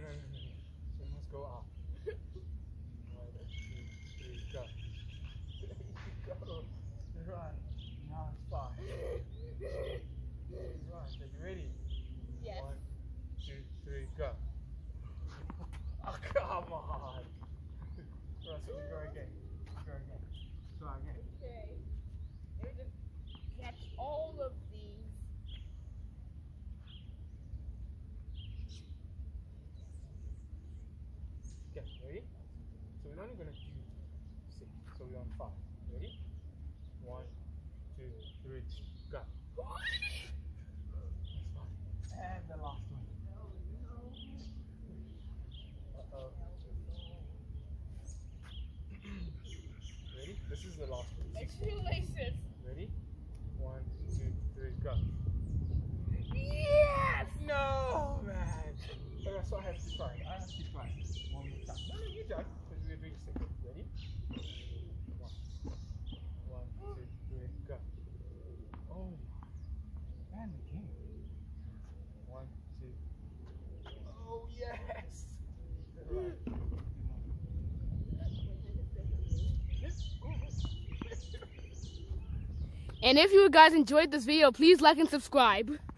So you must go up. 1, 2, 3, go. Go. Run. Now it's 5. Run. So you ready? Yes. 1, 2, 3, go. Oh, come on. So we go again. Go again. Try again. Okay. Let me just catch all of these. Okay, ready? So we're only gonna do 6. So we're on 5. Ready? 1, 2, 3, go. That's fine. And the last one. Uh-oh. Ready? This is the last one. Make shoelaces. Ready? 1, 2, 3, go. Yes! No, man. Okay, so I have to try. I have to try. One more time. No, you don't. Because we're doing 6. Ready? 1, 2, 3, go. Oh, man, again. 1, 2. Oh, yes. And if you guys enjoyed this video, please like and subscribe.